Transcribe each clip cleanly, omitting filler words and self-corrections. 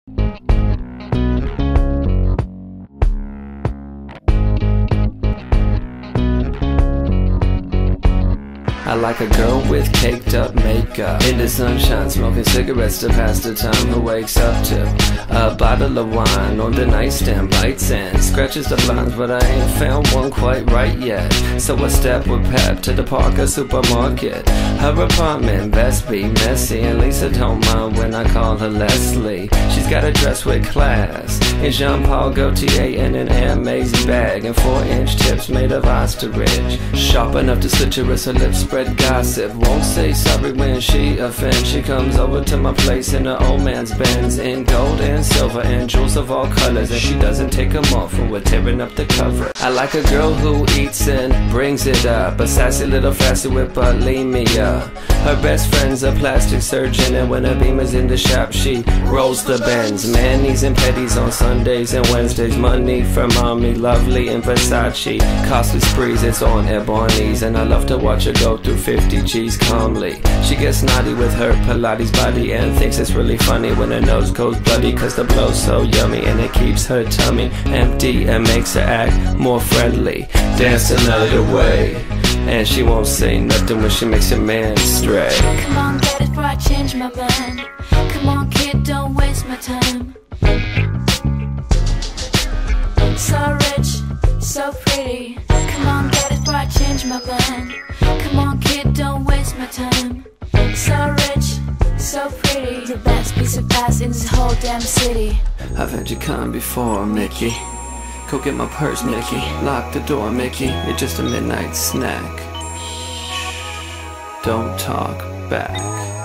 I like a girl with caked up makeup, in the sunshine, smoking cigarettes to pass the time, who wakes up to a bottle of wine on the nightstand, bites and scratches the blinds, but I ain't found one quite right yet. So I step with Pep to the Parker supermarket. Her apartment best be messy, and Lisa don't mind when I call her Leslie. She's got a dress with class, in Jean-Paul Gaultier and an Hermes bag, and 4-inch tips made of ostrich, sharp enough to slit your wrist, her lips spread gossip, won't say sorry when she offends. She comes over to my place in her old man's Benz, in gold and silver and jewels of all colors, and she doesn't take them off when we're tearing up the cover. I like a girl who eats and brings it up, a sassy little fasty with bulimia. Her best friend's a plastic surgeon, and when her beamer's in the shop she rolls the bends. Manis and petties on Sundays and Wednesdays, money for mommy, lovely in Versace, costly sprees, it's on at Barney's, and I love to watch her go through 50 G's calmly. She gets naughty with her Pilates body and thinks it's really funny when her nose goes bloody, cause the blow's so yummy and it keeps her tummy empty and makes her act more friendly. Dance another way, and she won't say nothing when she makes a man stray. Come on, get it before I change my mind. Come on, kid, don't waste my time. So rich, so pretty. Come on, get it before I change my mind. Come on, kid, don't waste my time. So rich, so pretty. The best piece of ass in this whole damn city. I've had you come before, Mickey. Go get my purse, Mickey. Lock the door, Mickey. You're just a midnight snack. Don't talk back.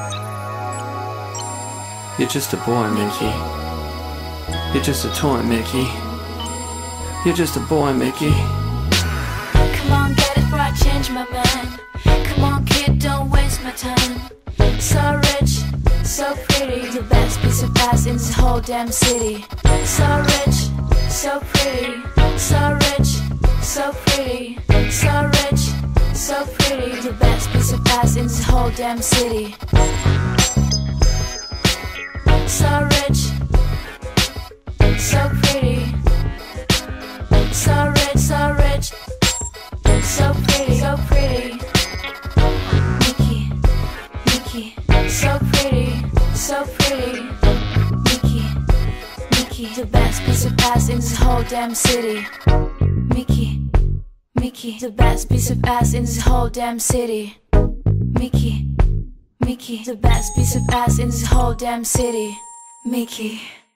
You're just a boy, Mickey. You're just a toy, Mickey. You're just a boy, Mickey. Come on, get it before I change my mind. Come on, kid, don't waste my time. So rich, so pretty. The best piece of ass in this whole damn city. So rich, so pretty. So rich, so pretty. So rich, so pretty. The best piece of ass in this whole damn city. So rich, so pretty. So rich, so rich. So pretty, so pretty. Mickey, Mickey. So pretty, so pretty. Mickey, Mickey. The best piece of ass in this whole damn city. Mickey, Mickey. The best piece of ass in this whole damn city. Mickey, Mickey. The best piece of ass in this whole damn city. Mickey.